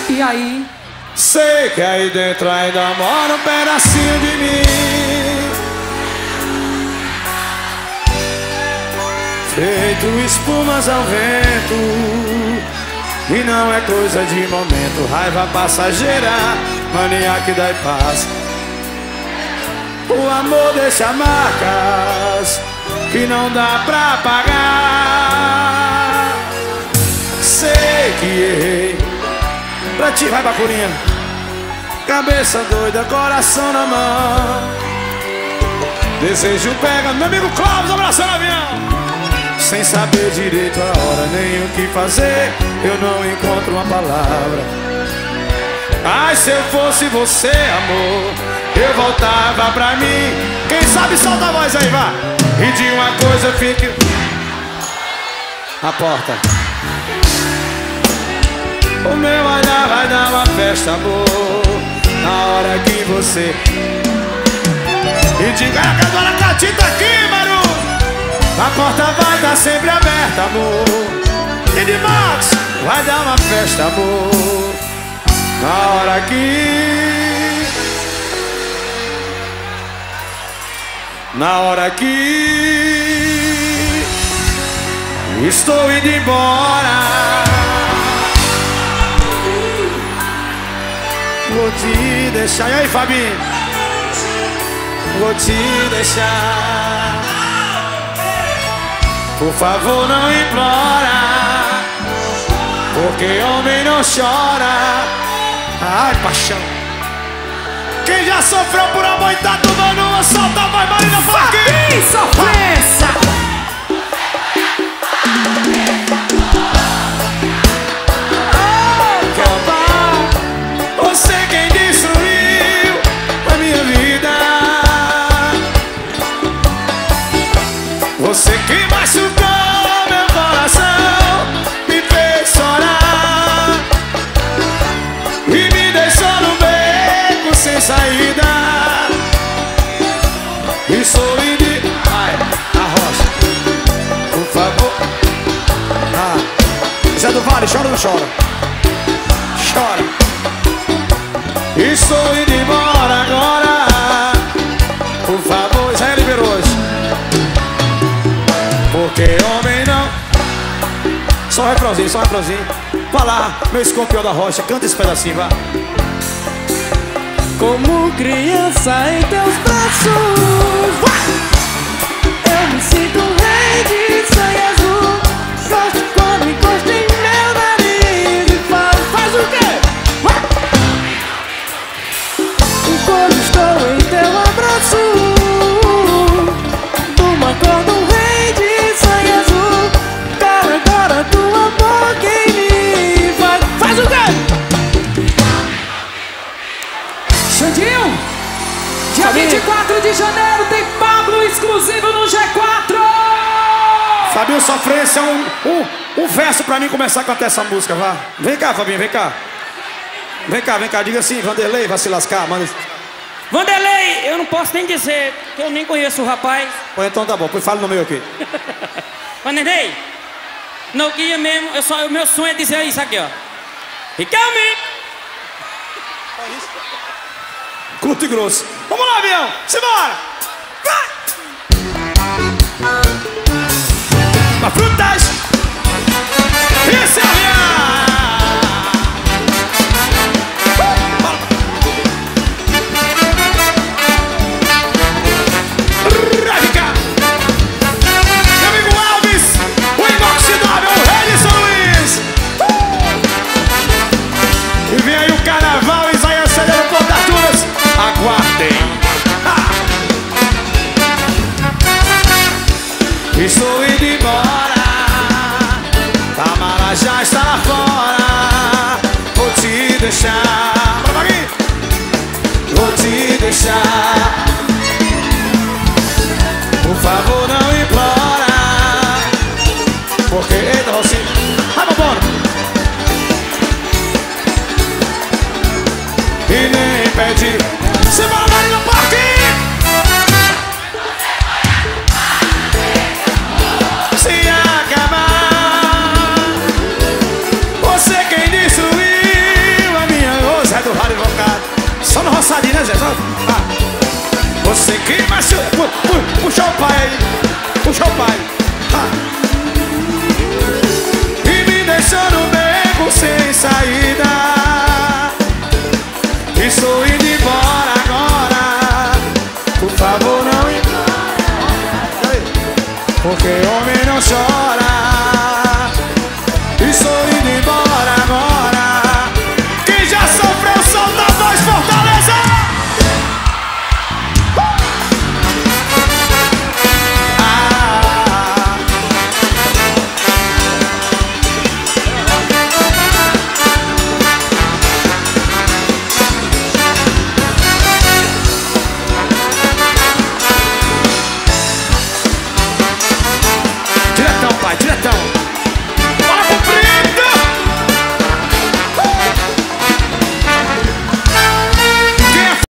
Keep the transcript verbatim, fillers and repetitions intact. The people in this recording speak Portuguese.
E aí? Sei que aí dentro ainda mora um pedacinho de mim, feito espumas ao vento. E não é coisa de momento, raiva passageira, mania que dá e passa. O amor deixa marcas que não dá pra apagar. Sei que errei, pra ti vai bacurinha, cabeça doida, coração na mão. Desejo pega, meu amigo Clóvis, abraçando o avião. Sem saber direito a hora, nem o que fazer, eu não encontro uma palavra. Ai, se eu fosse você, amor, eu voltava pra mim. Quem sabe solta a voz aí, vá. E de uma coisa fique... A porta. O meu vai dar, vai dar uma festa, amor, na hora que você... E diga que a dona Cati tá aqui, Maru. A porta vai estar sempre aberta, amor. E de Max vai dar uma festa, amor, na hora que... Na hora que... Estou indo embora. Vou te deixar. E aí, Fabinho? Vou te deixar. Por favor, não implora, porque homem não chora. Ai, paixão. Quem já sofreu por amor e tá tomando uma, solta a voz, Marina Faquinha. Sofrência. Você quem destruiu a minha vida. Você que machucou meu coração, me fez chorar e me deixou no beco sem saída. E sou de... Ai, a rocha, por favor. Ah, Zé do Vale, chora ou não chora? Chora. Estou indo embora agora. Por favor, Israel liberou hoje. Porque homem não... Só um refrãozinho, só um refrãozinho. Vai lá, meu escorpião da rocha, canta esse pedacinho, vá. Como criança em teus braços, eu me sinto rei de sangue azul. Gosto quando encosto em meu nariz e falo, faz o quê? Quando estou em teu abraço, numa cor do rei de sangue azul. Cara, agora tua boca em mim faz, faz o quê? Xandinho, dia vinte e quatro de janeiro tem Pablo exclusivo no G quatro. Fabinho Sofrência, um, um, um verso pra mim começar a cantar essa música, vá. Vem cá, Fabinho, vem cá. Vem cá, vem cá, diga assim, Vanderlei, vai se lascar, manda. Vanderlei, eu não posso nem dizer, que eu nem conheço o rapaz. Pô, então tá bom, pois fala no meio aqui. Vanderlei, não queria mesmo, eu só, o meu sonho é dizer isso aqui, ó. Riquelme! Curto e grosso. Vamos lá, avião, simbora! Vai! Pra frutas! Esse é o avião! Aguardem. Ah! Estou indo embora, Tamara já está lá fora. Vou te deixar. Vou te deixar. Por favor, não implora, porque eita, você. Vai, vambora. E nem pede.